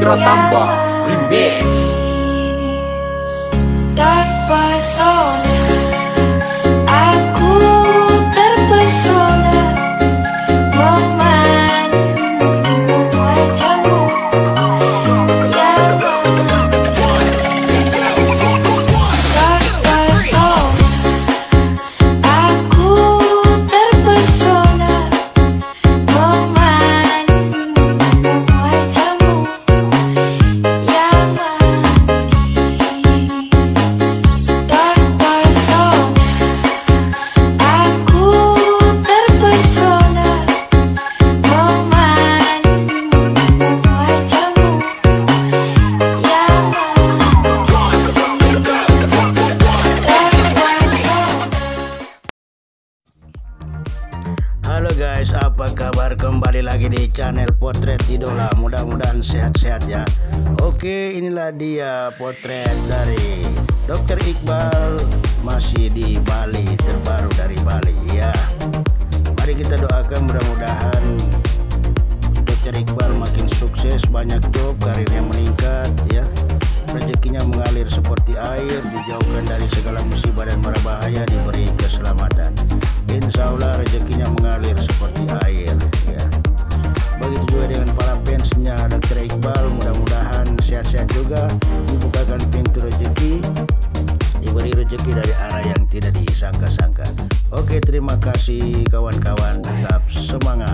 Pratamba Remix. Tak pesona, aku terpesona memandang wajahmu yang terpesona, aku terpesona memandang wajahmu yang Halo guys, apa kabar? Kembali lagi di channel Potret Idola. Mudah-mudahan sehat-sehat ya. Oke, inilah dia potret dari Dr. Iqbal, masih di Bali, terbaru dari Bali ya. Mari kita doakan mudah-mudahan Dr. Iqbal makin sukses, banyak job, karirnya meningkat ya. Rezekinya mengalir seperti air, dijauhkan dari segala musibah dan mara bahaya, diberi keselamatan. Insya Allah rezekinya mengalir seperti air ya. Begitu juga dengan para fansnya Dr. Iqbal, mudah-mudahan sehat-sehat juga, dibukakan pintu rezeki, diberi rezeki dari arah yang tidak disangka-sangka. Oke, terima kasih kawan-kawan, tetap semangat.